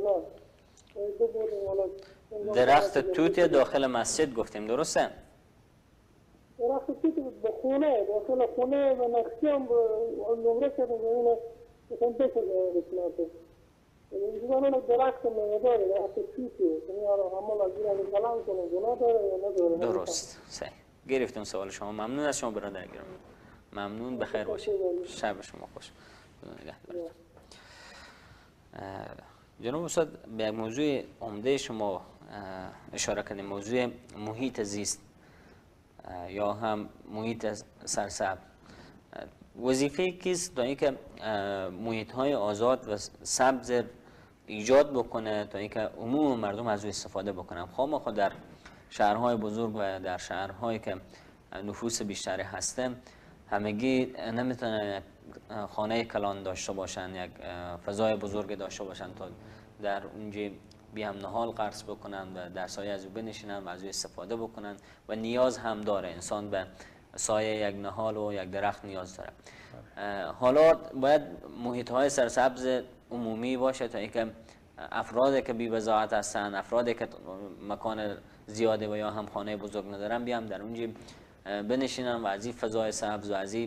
نه؟ درخت توت داخل مسجد گفتیم، درسته؟ درخت توت به خونه، داخل خونه و نقشه هم نمره کردیم اینه مثلا بکنه بسناته. اینجا درخت میوه‌داره، درخت توتی، یعنی همون از این کلام کنه گناه داره یا نداره؟ درست. صحیح. گرفتم سوال شما. ممنون از شما برادر گرامی. ممنون، بخیر باشید. شب شما خوش. جناب استاد به موضوع عمده شما اشاره کردیم، موضوع محیط زیست یا هم محیط سرسبز. وظیفه کیست تا اینکه محیط های آزاد و سبز ایجاد بکنه تا اینکه عموم مردم از او استفاده بکنن؟ خواهد در شهرهای بزرگ و در شهرهایی که نفوس بیشتری هسته همگی نمیتونن خانه کلان داشته باشن، یک فضای بزرگ داشته باشن تا در اونجا بیام نهال قرص بکنن و در سایه از او بنشینن و از او استفاده بکنن و نیاز هم داره انسان به سایه یک نهال و یک درخت نیاز داره. حالا باید محیط های سرسبز عمومی باشه تا اینکه افرادی که بی بضاعت هستن، افرادی که مکان زیاده و یا هم خانه بزرگ ندارن بیام در اونجا بنشینن و از این فضای سبز و از این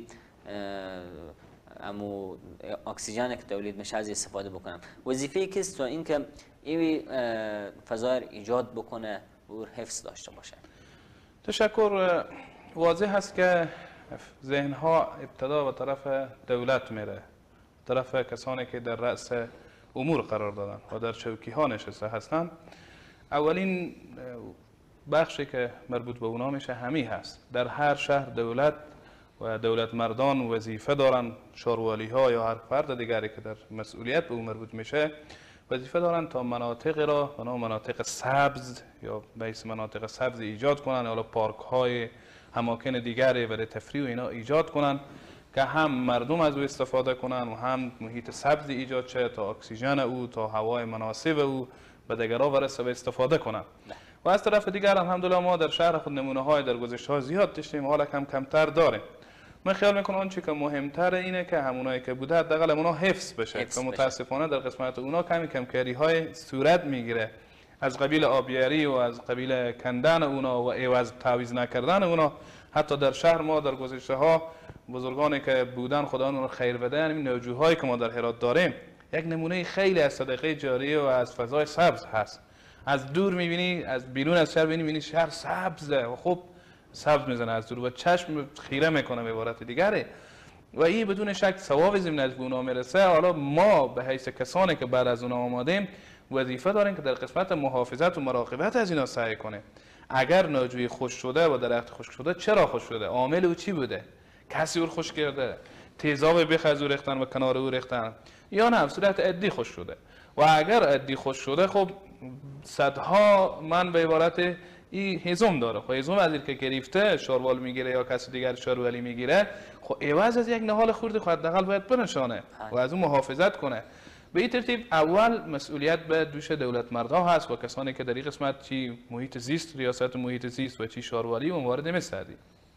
اکسیژن که تولید میشه از استفاده بکنن. وظیفه کیست تا اینکه این فضای ایجاد بکنه و حفظ داشته باشه؟ تشکر. واضح هست که ذهنها ابتدا به طرف دولت میره، طرف کسانی که در رأس امور قرار دارن و در چوکی ها نشسته هستند. اولین بخشی که مربوط به اونا میشه همی هست. در هر شهر دولت و دولت مردان وظیفه دارن، شاروالی ها یا هر فرد دیگری که در مسئولیت به اون مربوط میشه وظیفه دارن تا مناطق را به نام مناطق سبز یا بیس مناطق سبز ایجاد کنن، حالا پارک های، اماکن دیگری برای تفریح و اینا ایجاد کنن که هم مردم از او استفاده کنن و هم محیط سبز ایجاد شه تا اکسیژن او، تا هوای مناسب او به دیگران برسه و استفاده کنن. و از طرف دیگر الحمدلله ما در شهر خود نمونه های در گذشته ها زیاد داشتیم، حالا کمتر داریم. من خیال میکنم آنچه که مهمتر اینه که همونایی که بوده حداقل اونا حفظ بشه که متاسفانه در قسمت اونا کمکاری های صورت میگیره از قبیل آبیاری و از قبیل کندن اونا و عوض تعویض نکردن اونا. حتی در شهر ما در گذشته ها بزرگانی که بودن خدا اون رو خیر بده، این نوجوهایی که ما در هرات داریم یک نمونه خیلی از صدقه جاریه و از فضای سبز هست. از دور میبینی، از بیرون از شهر میبینی شهر سبزه و خب سبز میزنه از دور و چشم خیره میکنه به عبارت دیگره و این بدون شک ثواب زمین از اونا میرسه. حالا ما به حیث کسانی که بعد از اونا آمادیم وظیفه داریم که در قسمت محافظت و مراقبت از اینا سعی کنیم. اگر ناجوی خوش شده و درخت خوش شده، چرا خوش شده؟ عامل او چی بوده؟ کسی او خوش کرده؟ تیزاب بیخ از او ریختن و کنار او ریختن یا نه صورت عدی خوش شده؟ و اگر عدی خوش شده خب صدها من به عبارت این هزم داره. خب هزم از این که گرفته شاروال میگیره یا کسی دیگر شاروالی میگیره، خب عوض از یک نهال خورد خود حداقل باید بنشانه و از اون محافظت کنه. به این ترتیب اول مسئولیت به دوش دولت مردها هست و کسانی که در این قسمت چی محیط زیست، ریاست محیط زیست و چی شاروالی و موارد مثلی.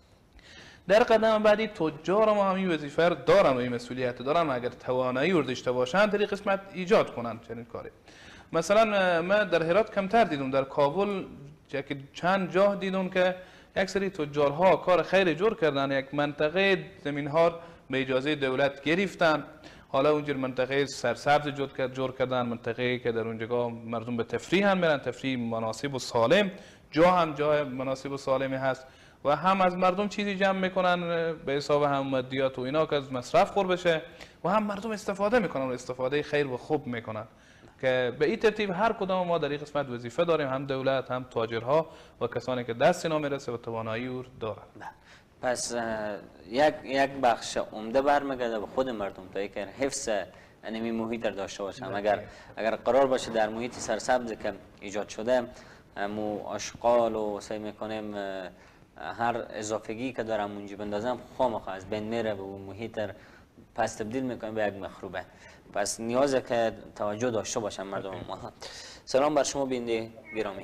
در قدم بعدی تجار ما همین وظیفه دارن و این مسئولیت دارن اگر توانایی رو داشته باشن در این قسمت ایجاد کنن چنین کاری. مثلا من در هرات کمتر دیدم، در کابل چند جا دیدم که یک سری تجارها کار خیر جور کردن، یک منطقه زمین ها به اجازه دولت گرفتن، حالا اونجور منطقه سرسبز جور کردن، منطقه که در اونجا مردم به تفریح هم میرن، تفریح مناسب و سالم، جا هم جای مناسب و سالمی هست و هم از مردم چیزی جمع میکنن به حساب هم مادیات و اینا که از مصرف خور بشه و هم مردم استفاده میکنن و استفاده خیر و خوب میکنن که به این ترتیب هر کدام ما در این قسمت وظیفه داریم، هم دولت هم تاجرها و کسانی که دست اینا میرسه و توانایی او دارن. پس یک بخش عمده برمیگرده به خود مردم تا که حفظ انمی محیط را داشته باشم. اگر قرار باشه در محیط سرسبز که ایجاد شده مو آشغال و سعی میکنیم هر اضافگی که دارم اونجا بندازم خامخا از بین میره و محیط پس تبدیل میکنیم به یک مخروبه. پس نیازه که توجه داشته باشم مردم ما. سلام بر شما بیننده گرامی.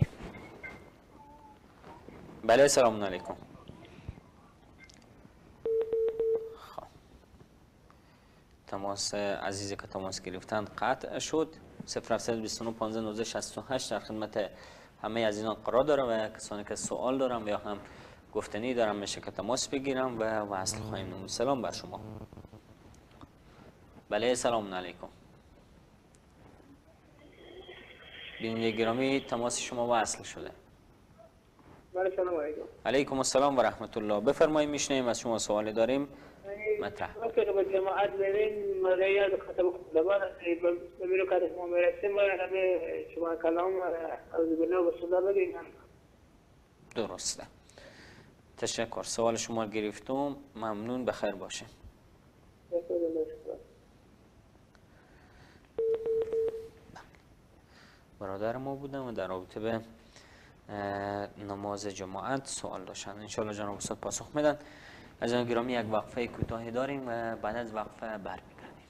بله سلام علیکم. تماس عزیزی که تماس گرفتند قطع شد. 0729 15 68 در خدمت همه عزیزان قرار دارم و کسانی که سوال دارم و یا هم گفتنی دارم میشه که تماس بگیرم و وصل خواهیم نمود. سلام بر شما. بله سلام علیکم. بیننده گرامی تماس شما وصل شده. بله سلام علیکم. علیکم السلام و رحمت الله. بفرمایید میشنیم از شما سوالی داریم مطرح. وقتی که به جماعت بریم مریض خطب خطبان بمیرو که ما میرسیم باید همه شما کلام از بنا و صدا بگیم. درسته. تشکر. سوال شما گرفتم. ممنون. بخیر باشه. برادر ما بودن و در رابطه به نماز جماعت سوال داشتن. انشاءالله جناب استاد پاسخ میدن. از آن گرامی یک وقفه کوتاهی داریم و بعد از وقفه برمیگردیم.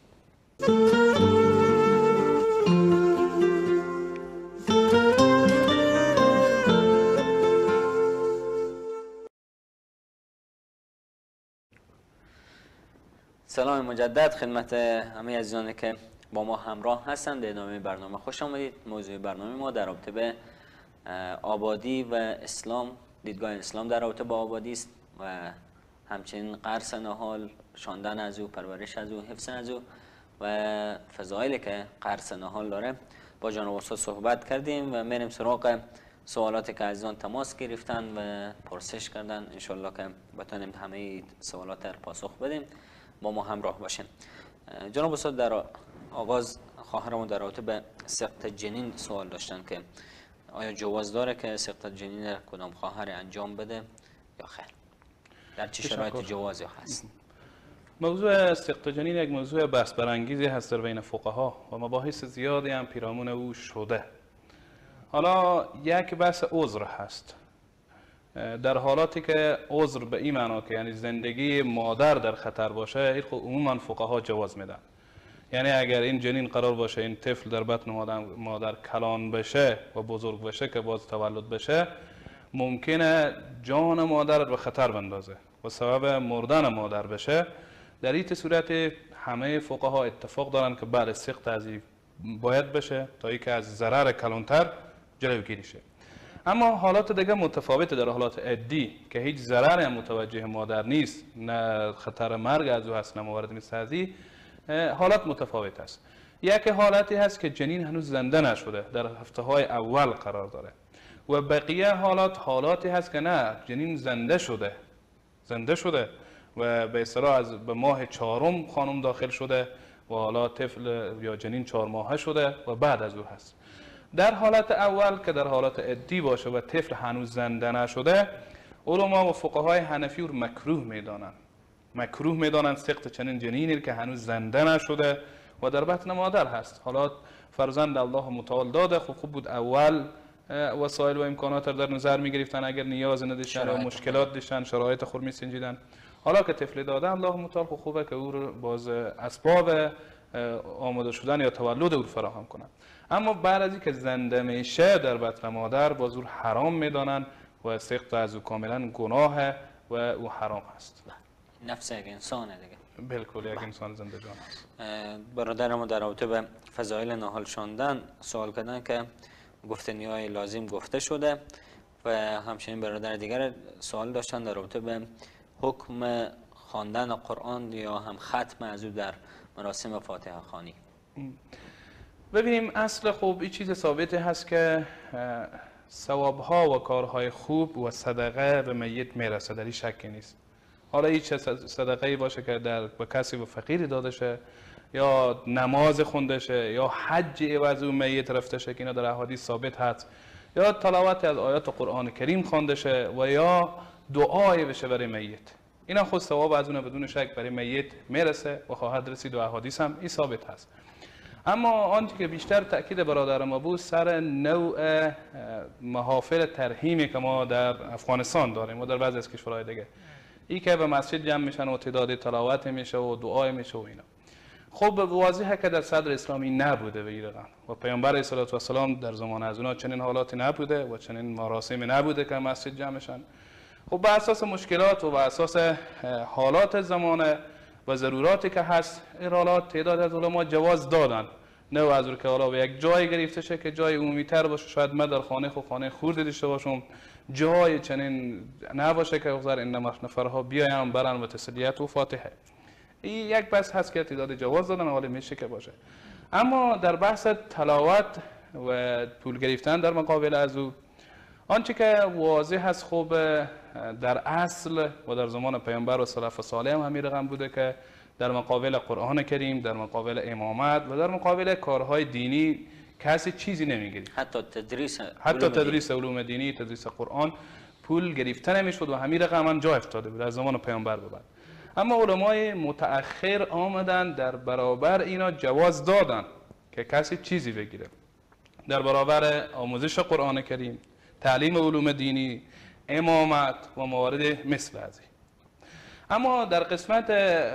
سلام مجدد خدمت همه عزیزانی که با ما همراه هستند. در ادامه برنامه خوش آمدید. موضوع برنامه ما در رابطه به آبادی و اسلام، دیدگاه اسلام در رابطه با آبادی است و همچنین قرص نهال، شاندن از او، پرورش از او، حفظ از او و فضایلی که قرص نهال داره با جناب استاد صحبت کردیم و میریم سراغ سوالاتی که عزیزان تماس گرفتن و پرسش کردن. انشالله که بتونیم همه سوالات را پاسخ بدیم. با ما همراه باشین. جناب استاد در آغاز خواهرمون در رابطه به سقط جنین سوال داشتن که آیا جواز داره که سقط جنین را کدام خواهر انجام بده یا خیر؟ در چه شرایط جواز هست؟ موضوع سقط جنین یک موضوع بحث برانگیزی هست در بین فقها و مباحث زیادی هم پیرامون او شده. حالا یک بحث عذر هست. در حالاتی که عذر به این معنا که یعنی زندگی مادر در خطر باشه، این عموما فقها جواز میدن. یعنی اگر این جنین قرار باشه این طفل در بطن مادر کلان بشه و بزرگ بشه که باز تولد بشه، ممکنه جان مادر به خطر بندازه و سبب مردن مادر بشه. در این صورت همه فقها اتفاق دارن که بعد سقط از این باید بشه تا اینکه از ضرر کلانتر جلوگیری شه. اما حالات دیگه متفاوته. در حالات عادی که هیچ ضرری هم متوجه مادر نیست، نه خطر مرگ از او هست نه موارد مثل هذه، حالات متفاوت است. یک حالتی هست که جنین هنوز زنده نشده، در هفته های اول قرار داره و بقیه حالاتی هست که نه، جنین زنده شده و به اصطلاح به ماه 4 خانم داخل شده و حالا طفل یا جنین 4 ماهه شده و بعد از او هست. در حالت اول که در حالت عادی باشه و طفل هنوز زنده نشده، علما و فقهای حنفی رو مکروه میدانن سقط چنین جنینی که هنوز زنده نشده و در بطن مادر هست. حالا فرزند الله متعال داده، خوب بود اول وسایل و امکانات در نظر می گرفتن اگر نیاز نداشتن و مشکلات داشتن، شرایط خود می سنجیدن. حالا که طفل داده الله متعال خوبه که او رو باز اسباب آماده شدن یا تولد او فراهم کنن. اما بعد از اینکه زنده میشه در بطن مادر باز او حرام میدانن و سقط از او کاملا گناه و او حرام هست. نفس یک انسانه دیگه. بالکل یک انسان زنده جان هست. برادرم در رابطه به فضایل نهال شاندن سوال کردن که گفتنی‌های لازم گفته شده و همچنین برادر دیگر سوال داشتن در رابطه به حکم خواندن قرآن یا هم ختم از او در مراسم فاتحه خوانی. ببینیم اصل خوب این چیز ثابت هست که ثوابها و کارهای خوب و صدقه به میت میرسه، در این شکی نیست. حالا هیچ صدقه‌ای باشه که به کسی و فقیری داده شه، یا نماز خونده شه، یا حج عوض اون میت رفته شه که اینا در احادیث ثابت هست، یا تلاوت از آیات قرآن کریم خوانده شه، و یا دعای بشه برای میت، اینا خود ثواب از اون بدون شک برای میت میرسه و خواهد رسید و احادیث هم این ثابت هست. اما آنچه که بیشتر تاکید برادر ما بود سر نوع محافل ترحیمی که ما در افغانستان داریم و در بعضی از کشورهای دیگه، این که به مسجد جمع میشن و تعداد تلاوت میشه و دعای میشه و اینا. خب واضحه که در صدر اسلامی نبوده به این رقم و پیامبر علیه السلام در زمان از اونا چنین حالاتی نبوده و چنین مراسمی نبوده که مسجد جمع شن. خب به اساس مشکلات و به اساس حالات زمانه و ضروراتی که هست، این حالات تعداد از علما جواز دادن، نه از که حالا به یک جای گرفته شه که جای عمومی تر باشه، شاید من در خانه خورد داشته باشم، جای چنین نباشه که بگذار این نفرها بیایم برن و تسلیت و فاتحه. این یک بحث هست که تعداد جواز دادن، حالا میشه که باشه. اما در بحث تلاوت و پول گرفتن در مقابل از او، آنچه که واضح هست خب در اصل و در زمان پیامبر و سلف صالح هم همین رقم بوده که در مقابل قرآن کریم، در مقابل امامت و در مقابل کارهای دینی کسی چیزی نمیگیرید. حتی تدریس علوم دینی، تدریس قرآن پول گرفته نمیشد و همین رقم هم جا افتاده بود از زمان پیامبر به بعد. اما علمای متأخر آمدن در برابر اینا جواز دادن که کسی چیزی بگیره در برابر آموزش قرآن کریم، تعلیم علوم دینی، امامت و موارد مثل از این. اما در قسمت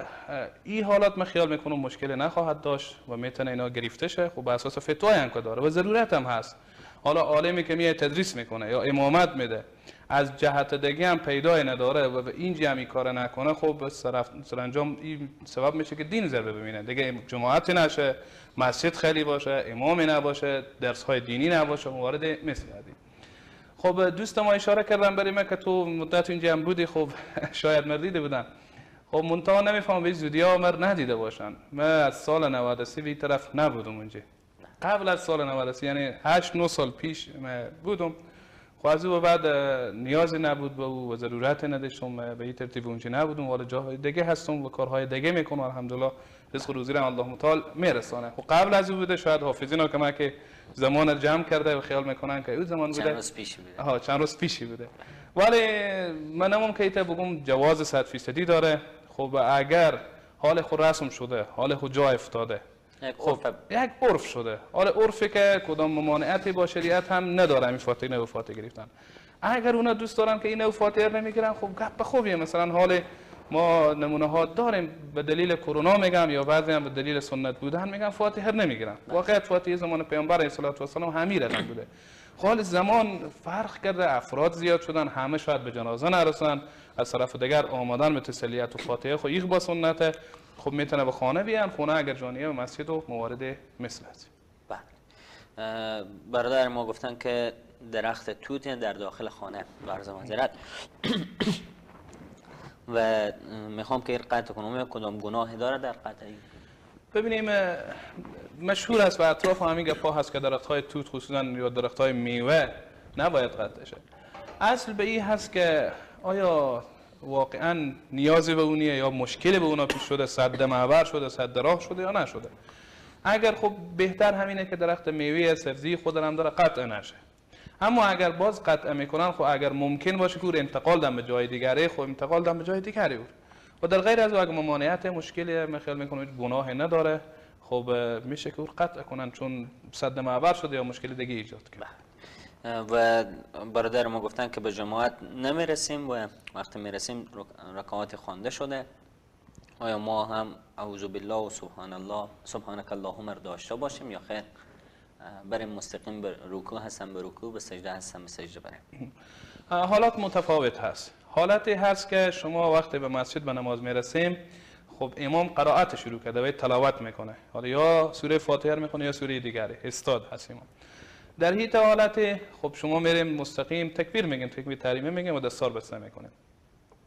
این حالات من خیال میکنم مشکل نخواهد داشت و میتونه اینا گرفته شه. خب به اساس فتوای هم که داره و ضرورت هم هست. حالا عالمی که میاد تدریس میکنه یا امامت میده از جهت دیگه هم پیدا نداره و این جمعی کار نکنه، خب سرانجام این سبب میشه که دین ضربه ببینه دیگه، جماعت نشه، مسجد خالی باشه، امامی نباشه، درس های دینی نباشه، موارد مثل این. خب دوست ما اشاره کردن برای من که تو مدت اینجا هم بودی، خب شاید مردیده بودن. خب منتها نمیفهم به زودی ها مر ندیده باشن. من از سال 93 به طرف نبودم اونجا. قبل از سال 93 یعنی 8-9 سال پیش من بودم. خب از او بعد نیازی نبود به او و ضرورت نداشتم به این ترتیب اونجا نبودم، ولی جاهای دیگه هستم و کارهای دیگه میکنم الحمدلله، رزق روزی را الله متعال میرسانه. خب قبل از او بوده، شاید حافظینا که ما که زمان رو جمع کرده و خیال میکنن که اون زمان بوده، چند روز پیشی بوده. ولی من ممکنه بگم جواز 100% داره. خب اگر حال خود رسم شده، حال خود جا افتاده، خب یک عرف شده، حالا عرفی که کدام ممانعتی با شریعت هم نداره این فاتحه نو فاتحه گرفتن. اگر اونا دوست دارن که این نو فاتحه نمیگیرن، خب گپ خوبیه. مثلا حال ما نمونه ها داریم به دلیل کرونا میگم یا بعضی هم به دلیل سنت بودن میگم فاتحه نمیگیرن. واقعا فاتحه زمان پیامبر علیه السلام همین رقم بوده. حال زمان فرق کرده، افراد زیاد شدن، همه شاید به جنازه نرسن، از طرف دیگر آمدن به تسلیت و فاتحه خب این با سنته، خب میتونه به خانه بیان، خونه اگر جانیه به مسجد و موارد مثل هست. بله. برادر ما گفتن که درخت توت در داخل خانه عرض معذرت و میخوام که قطع کنم، کدام گناهی داره در قطع این؟ ببینیم مشهور است و اطراف همین گپا هست که درخت‌های توت خصوصا یا درخت‌های میوه نباید قطع شه. اصل به این هست که آیا واقعا نیازی به اونیه یا مشکلی به اونا پیش شده، سد معبر شده، سد راه شده یا نشده. اگر خب بهتر همینه که درخت میوه سبزی خود هم داره قطع نشه. اما اگر باز قطع میکنن، خب اگر ممکن باشه که انتقال دم به جای دیگری، خب انتقال دم به جای دیگری بود. و در غیر از اگر ممانعت مشکلی خیال میکنه گناه نداره، خب میشه که قطع کنن چون سد معبر شده یا مشکل دیگه ایجاد کرد. و برادر ما گفتن که به جماعت نمیرسیم و وقتی میرسیم رکعات خوانده شده. آیا ما هم اعوذ بالله و سبحان الله سبحانك اللهم داشته باشیم یا خیر بریم مستقیم به رکوع هستم به رکوع، به سجده هستم به سجده بریم؟ حالات متفاوت هست. حالتی هست که شما وقتی به مسجد به نماز میرسیم، خب امام قرائت شروع کرده و تلاوت میکنه، حالا یا سوره فاتحه میخونه یا سوره دیگری، استاد هست امام. در هیچ حالتی خب شما میریم مستقیم تکبیر میگیم، تکبیر تحریمه میگیم و دستار بسته میکنیم.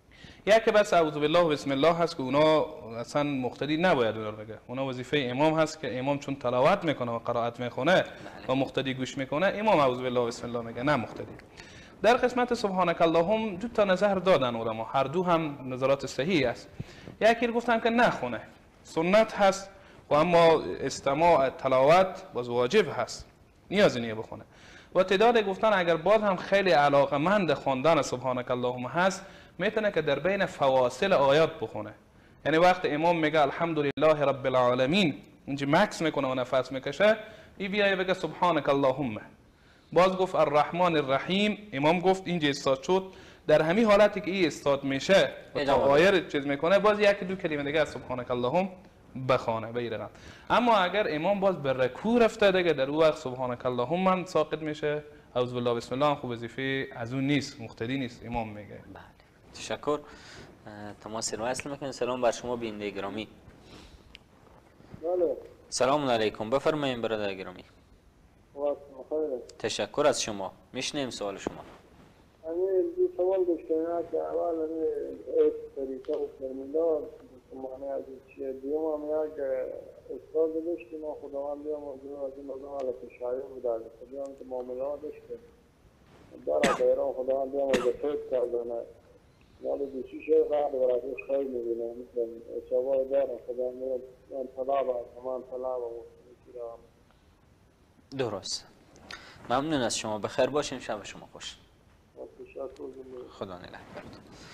یکی بس اعوذ بالله و بسم الله هست که اونا اصلا مقتدی نباید اونا رو بگه. اونا وظیفه امام هست که امام چون تلاوت میکنه و قرائت میکنه و مقتدی گوش میکنه، امام اعوذ بالله و بسم الله میگه، نه مقتدی. در قسمت سبحانك اللهم دو تا نظر دادن علما، هر دو هم نظرات صحیح است. یکی گفتن که نخونه، سنت هست و اما استماع تلاوت باز واجب هست، نیازی نیه بخونه. و تعداد گفتن اگر باز هم خیلی علاقمند خواندن سبحانك اللهم هست، میتونه که در بین فواصل آیات بخونه. یعنی وقت امام میگه الحمدلله رب العالمین، اینجا مکس میکنه و نفس میکشه، ای بیایه بگه سبحانك اللهم. باز گفت الرحمن الرحیم، امام گفت اینجا استاد شد، در همین حالتی که این استاد میشه و تا آیه چیز میکنه، باز یکی دو کلمه دیگه سبحانك اللهم بخونه بگیرن. اما اگر امام باز به رکوع رفته دیگه، در اون وقت سبحانك اللهم هم ساقط میشه، اعوذ بالله بسم الله خوب وظیفه از اون نیست، مقتدی نیست، امام میگه. بله تشکر. تماس رو وصل میکنیم. سلام بر شما بیننده گرامی. بله. سلام علیکم، بفرمایید برادر گرامی. وقت بخیر. تشکر از شما. میشنیم سوال شما. همین دو سوال داشتم که اول این طریقه و فرمودار معنی از چیه، دیوم هم یک استاد داشتیم و خداوند بیام از این نظام علت شایع بودن خداوند که معامله داشتیم در دایره خداوند بیام از فیض کردنه ولی دوشی شیخ قرد براتش خیلی میبینه مثل اشابه دارم خداوند من طلاب هست من طلاب هم درست. ممنون از شما. بخیر باشیم. شب شما خوش. خدا نگهدار.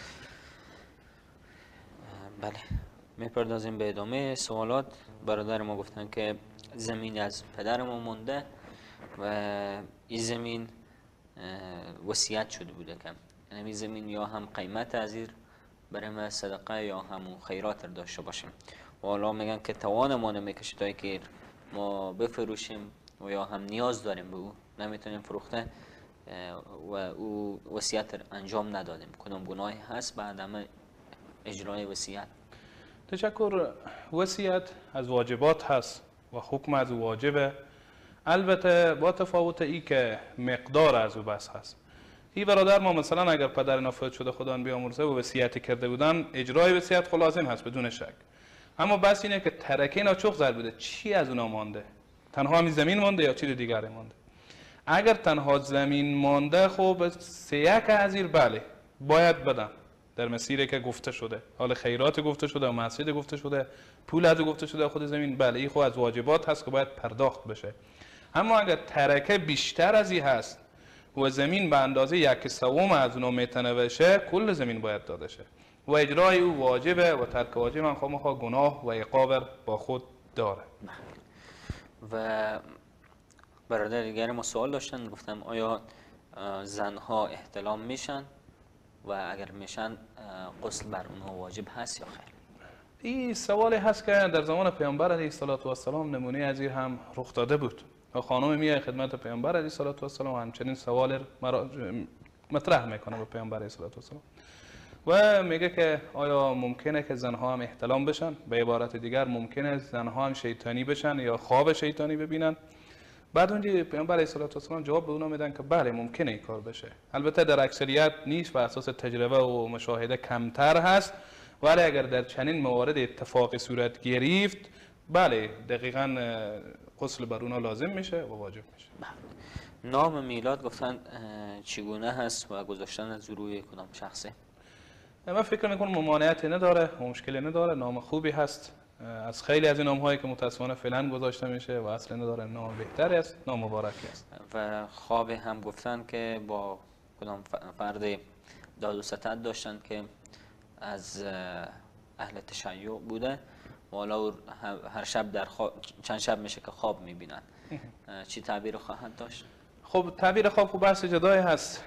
بله میپردازیم به ادامه سوالات. برادر ما گفتن که زمین از پدر ما مونده و این زمین وصیت شده بوده که یعنی این زمین یا هم قیمت از این برای ما صدقه یا همون خیرات رو داشته باشیم و حالا میگن که توان ما نمیکشه تا که ما بفروشیم و یا هم نیاز داریم به او نمیتونیم فروخته و او وصیت انجام ندادیم. کدام گناهی هست بعد همه اجرای وصیت؟ تشکر. وصیت از واجبات هست و حکم از واجبه، البته با تفاوت ای که مقدار از او بس هست. این برادر ما مثلا اگر پدر اینا فوت شده خدا بیامرزه و وصیت کرده بودن، اجرای وصیت خود لازم هست بدون شک. اما بس اینه که ترکه اینا چوخ زر بوده، چی از اونا مانده؟ تنها همین زمین مانده یا چیز دیگری مانده؟ اگر تنها زمین مانده خب سیک ازیر بله باید بدن در مسیری که گفته شده، حال خیرات گفته شده و مسجد گفته شده، پول از گفته شده خود زمین، بله این خب از واجبات هست که باید پرداخت بشه. اما اگر ترکه بیشتر از این هست و زمین به اندازه 1/3 از اونو میتونه بشه، کل زمین باید داده شه و اجرای او واجبه و ترک واجب هم خواهد گناه و عقاب با خود داره. و برادر دیگری ما سوال داشتن، گفتم آیا زنها احتلام میشن و اگر میشن غسل بر اونها واجب هست یا خیر؟ این سوالی هست که در زمان پیامبر علیه السلام نمونه از این هم رخ داده بود و خانم میای خدمت پیامبر علیه السلام و همچنین سوال مطرح میکنه به پیامبر علیه السلام و میگه که آیا ممکنه که زنها هم احتلام بشن؟ به عبارت دیگر ممکنه زنها هم شیطانی بشن یا خواب شیطانی ببینن؟ بعد اونجا پیامبر علیه السلام جواب به اونا میدن که بله ممکنه این کار بشه، البته در اکثریت نیست و اساس تجربه و مشاهده کمتر هست، ولی اگر در چنین موارد اتفاقی صورت گرفت بله دقیقاً غسل بر اونا لازم میشه و واجب میشه. نام میلاد گفتن چگونه هست و گذاشتن از روی کدام شخصه؟ من فکر میکنم ممانعتی نداره و مشکلی نداره، نام خوبی هست از خیلی از این نام‌هایی که متأسفانه فعلا گذاشته میشه و اصلا نداره، نام بهتری است، نام مبارکی است. و خواب هم گفتن که با کدام فرد داد و ستد داشتن که از اهل تشیع بوده و حالا هر شب در چند شب میشه که خواب میبینن، چی تعبیر خواهد داشت؟ خب تعبیر خواب خب بحث جدایی هست،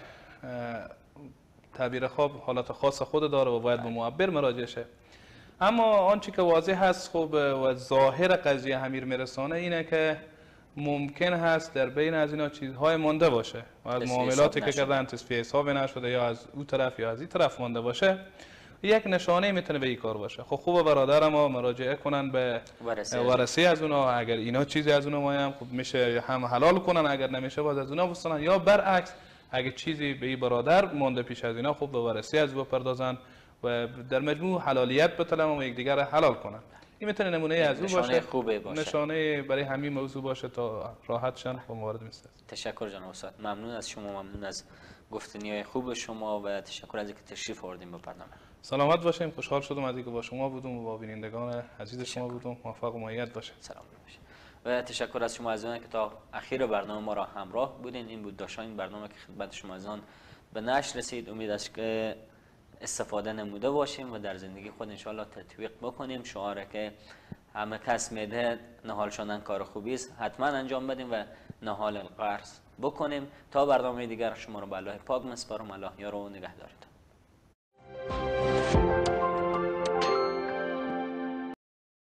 تعبیر خواب حالت خاص خود داره و باید به معبر مراجعه شه. اما آنچه که واضح هست خب و ظاهر قضیه همیر میرسانه اینه که ممکن هست در بین از اینا چیزهای مانده باشه و از معاملاتی که کردن تصفیه حساب نشده یا از اون طرف یا از این طرف مانده باشه، یک نشانه میتونه به این کار باشه. خب خوبه برادر ما مراجعه کنن به ورثه از اونا، اگر اینا چیزی از اونا مایم خب میشه هم حلال کنن، اگر نمیشه باز از اونا بستانن، یا برعکس اگه چیزی به این برادر مانده پیش از اینا خب به ورثه از او بپردازن و در مجموع حلالیت بطلب و یکدیگر را حلال کنن. این میتونه نمونه از او نشانه باشه، خوبه باشه، نشانه برای همین موضوع باشه تا راحت شن و موارد مثل است. تشکر جناب استاد، ممنون از شما، ممنون از گفتنیهای خوب شما و تشکر از اینکه تشریف آوردین به برنامه. سلامت باشیم، خوشحال شدم از اینکه با شما بودم و با بینندگان عزیز شما بودم. موفق و مؤید باشید. سلام باشید. و تشکر از شما عزیزان که تا اخیر برنامه ما را همراه بودین. این بود داشتن این برنامه که خدمت شما عزیزان به نشر رسید. امید است که استفاده نموده باشیم و در زندگی خود انشاءالله تطبیق بکنیم. شعاره که همه کس میده نهال شدن کار خوبی است، حتما انجام بدیم و نهال القرض بکنیم. تا برنامه دیگر شما رو به الله پاک میسپارم. الله یار و نگهدارتون.